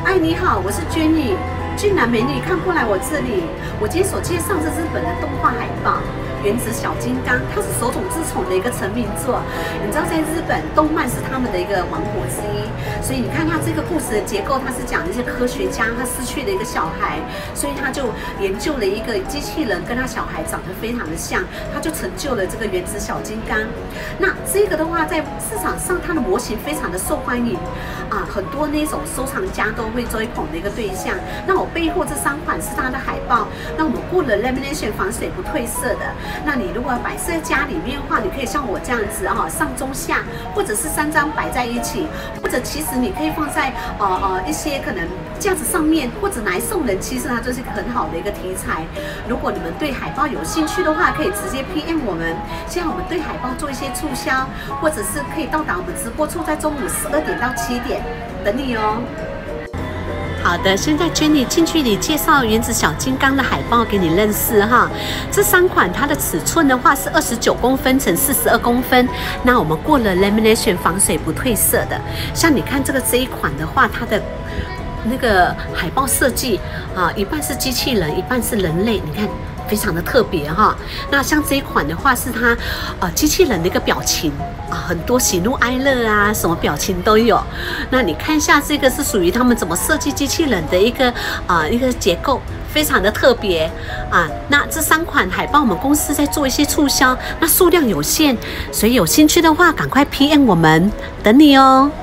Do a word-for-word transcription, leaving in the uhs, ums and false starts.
哎，你好，我是 Jenny。俊男美女看过来我这里，我今天所介绍的日本的动画海报《原子小金刚》，它是手冢治虫的一个成名作。你知道，在日本动漫是他们的一个王国之一，所以你看它这个故事的结构，它是讲一些科学家他失去了一个小孩，所以他就研究了一个机器人，跟他小孩长得非常的像，他就成就了这个原子小金刚。那这个的话，在市场上它的模型非常的受欢迎啊，很多那种收藏家都会追捧的一个对象。那我背后这三款是它的海报，那我们过了 lamination 防水不褪色的。那你如果摆设家里面的话，你可以像我这样子哈，上中下，或者是三张摆在一起，或者其实你可以放在呃呃一些可能架子上面，或者拿来送人，其实它就是一个很好的一个题材。如果你们对海报有兴趣的话，可以直接 P M 我们。现在我们对海报做一些促销，或者是可以到达我们直播处，在中午十二点到七点等你哦。好的，现在 Jenny 近距离介绍原子小金刚的海报给你认识哈。这三款它的尺寸的话是二十九公分乘四十二公分，那我们过了 lamination 防水不褪色的。像你看这个这一款的话，它的那个海报设计啊，一半是机器人，一半是人类，你看。非常的特别哈，那像这一款的话是它，呃，机器人的一个表情啊，很多喜怒哀乐啊，什么表情都有。那你看一下这个是属于他们怎么设计机器人的一个啊、呃、一个结构，非常的特别啊。那这三款海报我们公司在做一些促销，那数量有限，所以有兴趣的话赶快 P M 我们，等你哦。